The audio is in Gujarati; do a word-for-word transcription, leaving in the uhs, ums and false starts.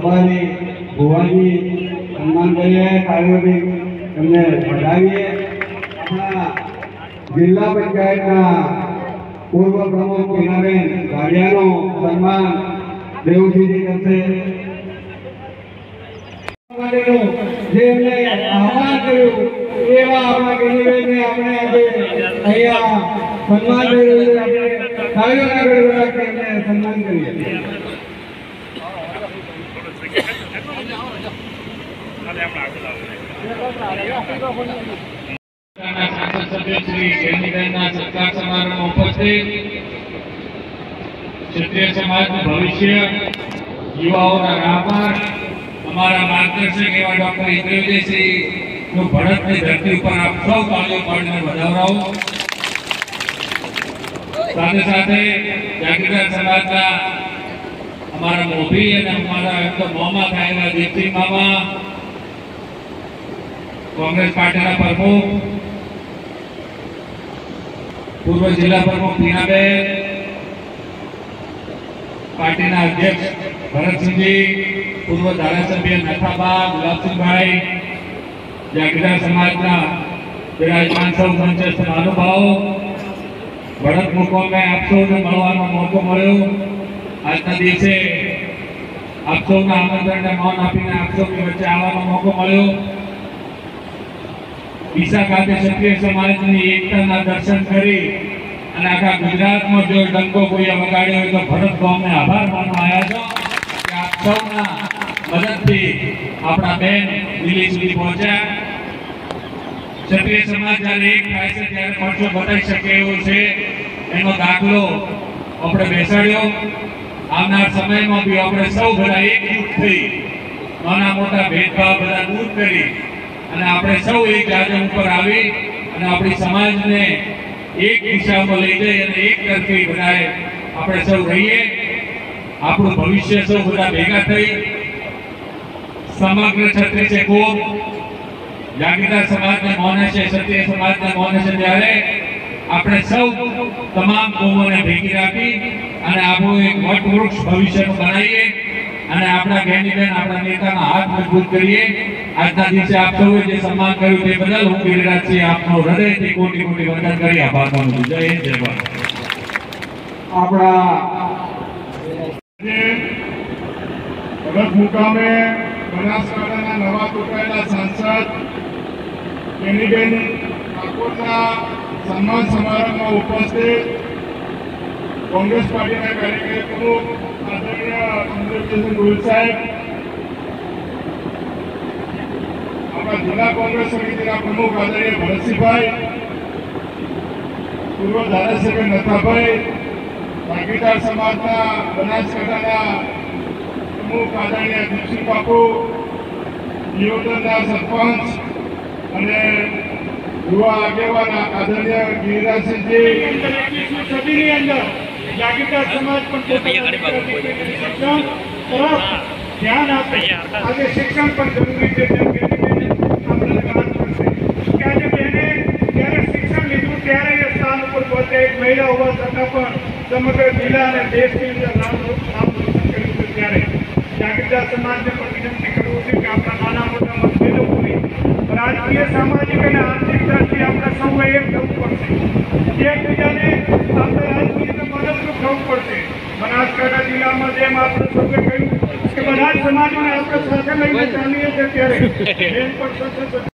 બાબાજી ભુવાજી સન્માન કરીએ, કાર્યવાહી એમને વધાવીએ। આપણા જિલ્લા પંચાયતના પૂર્વ પ્રમુખ ટીનાબેન ગાડિયાનો સન્માન દેવસિંહજી કરશે। જેમને આહ્વાન કર્યું એવા આપણા કેન્દ્રને આપણે આજે અહીંયા સન્માન કરી રહ્યું છે। આપણે કાર્યોના ગઢ એમને સન્માન કરીએ। सांसद सभ्य श्री केनीबेनना सत्कार समारोह में उपस्थित क्षत्रिय समाज भविष्य युवाओं राहबर हमारा मार्गदर्शक एवं डॉक्टर इंद्रविजय सिंह नु भरत की धरती पर आप सौ तालियों पाड़ने बधावराओ। साथ साथ जागीरदार समाज का हमारा मोभी और हमारा तो मामा था दीपसिंह मामा कांग्रेस पार्टी ना प्रमुख पूर्व जिला प्रमुख टीनाबेन पार्टी ना अध्यक्ष भरत सिंह जी पूर्व धारासभ्य नथाबा गुलाब सिंह भाई जागीरदार समाज ना विराजमान सौ पंचायत महानुभाव भरत मुकाम में आप सौ ने મળવાનો મોકો મળ્યો। આજના દિવસે આપ સૌના આમંત્રણને માન આપીને આપ સૌની વચ્ચે આવવાનો મોકો મળ્યો। ડીસા ખાતે ક્ષત્રિય સમાજની એકતાના દર્શન કરી અને આખા ગુજરાતમાં જો ડંકો કોઈએ વગાડ્યો હોય તો ભરત ગામને આભાર માનવા આવ્યા છો કે આપ સૌના મદદથી આપણા બેન દિલ્હી સુધી પહોંચ્યા। ક્ષત્રિય સમાજ જ્યારે એક થાય છે ત્યારે પરચો બતાવી શકે એવો છે એનો દાખલો આપણે બેસાડ્યો। આવનાર સમયમાં બી આપણે સૌ બધા એકજૂટ થઈ નાના મોટા ભેદભાવ બધા દૂર કરી અને આપણે સૌ એક જાગે ઉપર આવી અને આપણી સમાજને એક દિશામાં લઈ જઈ અને એક તરફી બધાએ આપણે સૌ રહીએ। આપણું ભવિષ્ય સૌ બધા ભેગા થઈ સમગ્ર ક્ષત્રિય છે કોમ જાગીરદાર સમાજને માને છે, ક્ષત્રિય સમાજને માને છે ત્યારે આપણે સૌ તમામ કોમોને ભેગી રાખી અને આપણું એક વટવૃક્ષ ભવિષ્યનું બનાવીએ અને આપણા કેનીબેન આપણા નેતાના હાથ મજબૂત કરીએ। આજના દિવસે આપ સૌએ જે સન્માન કર્યું તે બદલ હું ગિરિરાજસિંહ આપનો હૃદયથી કોટી કોટી વંદન કરી આભાર માનું છું। જય હિન્દ, જય ભારત। આપણા ભરત મુકામે બનાસકાંઠાના નવા ચૂંટાયેલા સાંસદ કેનીબેન ઠાકોરના સન્માન સમારોહમાં ઉપસ્થિત कांग्रेस पार्टी ना कार्यकारी प्रमुख आदरणीय इंद्रविजय गोयल साहेब, अपना जिला कांग्रेस समिति प्रमुख आदरणीय भरत सिंह भाई, पूर्व धारासभ्य नथाभाई, जागीरदार समाज बनासकांठा प्रमुख आदरणीय दीपसिंह बापू, दियोदर सरपंच અને युवा આગેવાન આદરણીય ગિરિરાજસિંહજી સદીની અંદર જાગીરદાર સમાજ પણ શિક્ષણ તરફ ધ્યાન આપે। આજે શિક્ષણ પણ જરૂરી છે આપણે વાત કરશે કે આજે બેને જ્યારે શિક્ષણ લીધું ત્યારે એ સ્થાન ઉપર પહોંચે। એક મહિલા હોવા છતાં પણ સમગ્ર જિલ્લા અને દેશની અંદર નામ નામ રોશન કર્યું છે। ત્યારે જાગીરદાર સમાજને પણ વિનંતી કરવું છે કે આપણા નાના મોટા મતભેદો પૂરી राजकीय सामाजिक और आर्थिक दृष्टि अपना सौ एक थवू पड़े। एक बीजाने अपने राजकीय मददरूप थवू पड़े। बनासकांठा जिला में जेम आपणे सौए कह्युं के बधा ज समाजोने आपणे साथे लईने चालीए छे त्यारे